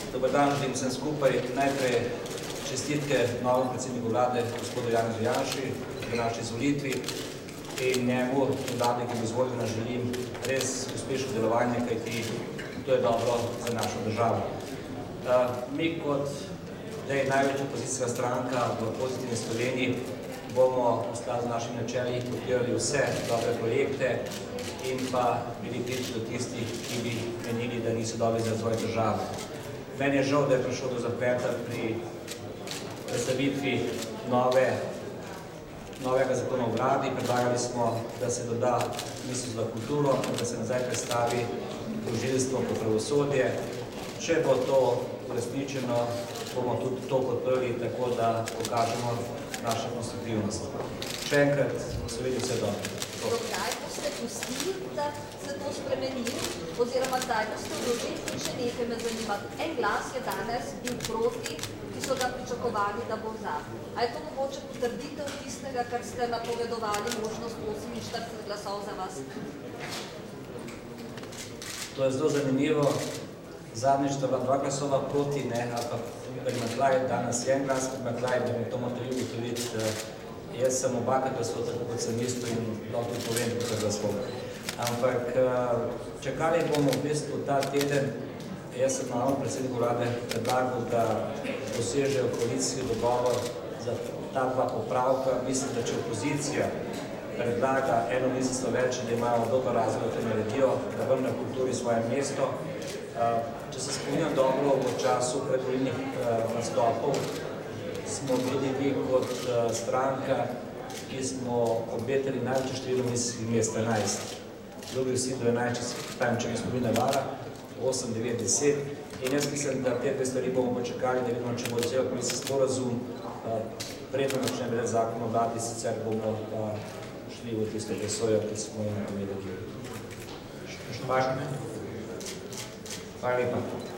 Dobar dan, želim vsem skupaj. Najprej čestitke novemu predsedniku vlade, gospodu Janezu Janši, v naši izvolitvi in njemu, vlade, ki bo izvoljena, želim res uspešno delovanje, kajti to je dobro za našo državo. Mi kot največja opozicijska stranka v Pozitivni Sloveniji bomo v skladu z našimi načeli podpirali vse dobre projekte in pa bili kritični do tistih, ki bi menili, da niso dobri za razvoj države. Meni je žal, da je prišlo do zapleta pri predstavitvi novega zakona o vladi. Predlagali smo, da se doda Ministrstvo za kulturo in da se nazaj predstavi tožilstvo po pravosodje. Če bo to uresničeno, bomo tudi to podprli, tako da pokažemo našo konstruktivnost. Še enkrat, Sloveniji vse dobro. Dokaj boste pustili, da se to spremeni, oziroma kdaj boste vložili in še nekaj me zanima. En glas je danes bil proti, ki so ga pričakovali, da bo za. A je to mogoče potrditev tistega, kar ste napovedovali, možnost 48 glasov za vas? To je zelo zanimivo. Zadnjič sta bila 2 glasova proti, ampak primanjkljaj, danes je en glas, primanjkljaj, da bi to morali ugotoviti. Jaz sem obakrat glasoval, tako kot sem isto in lahko povem, kako je glasoval. Ampak čakali bomo v bistvu ta teden. Jaz sem na predsedniku vlade predlagal, da dosežejo koalicijski dogovor za ta 2 popravka. Mislim, da če opozicija predlaga eno ministrstvo več, da imajo dober razlog, da naredijo, da vrne kulturi svoje mesto. Če se spominjam dobro, v času predvolilnih nastopov smo bili mi kot stranka, ki smo obetali največje število ministrskih mest, 11. Drugi vsi do 11, če mi spominja vara, 8, 9, 10. In jaz mislim, da te 2 stvari bomo počakali, da vidimo, če bo cel koalicijski sporazum, predno načne brez zakon o vladi, sicer bomo šli v tisto presojo, ki smo jim povedali. Hvala lepa.